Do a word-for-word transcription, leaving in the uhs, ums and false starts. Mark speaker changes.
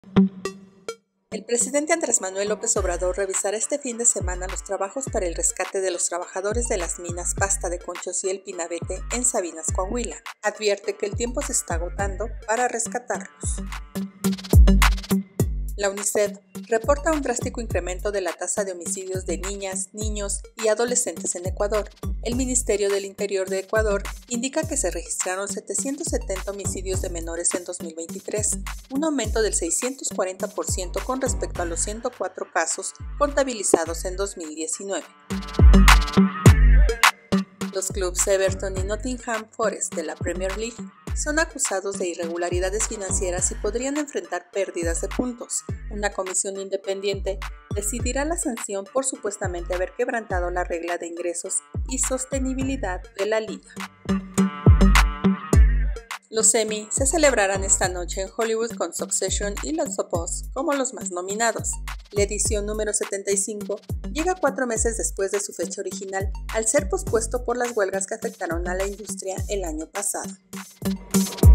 Speaker 1: El presidente Andrés Manuel López Obrador revisará este fin de semana los trabajos para el rescate de los trabajadores de las minas Pasta de Conchos y El Pinabete en Sabinas, Coahuila. Advierte que el tiempo se está agotando para rescatarlos. La UNICEF reporta un drástico incremento de la tasa de homicidios de niñas, niños y adolescentes en Ecuador. El Ministerio del Interior de Ecuador indica que se registraron setecientos setenta homicidios de menores en dos mil veintitrés, un aumento del seiscientos cuarenta por ciento con respecto a los ciento cuatro casos contabilizados en dos mil diecinueve. Los clubes Everton y Nottingham Forest de la Premier League son acusados de irregularidades financieras y podrían enfrentar pérdidas de puntos. Una comisión independiente decidirá la sanción por supuestamente haber quebrantado la regla de ingresos y sostenibilidad de la liga. Los Emmy se celebrarán esta noche en Hollywood con Succession y Last of Us como los más nominados. La edición número setenta y cinco llega cuatro meses después de su fecha original, al ser pospuesto por las huelgas que afectaron a la industria el año pasado.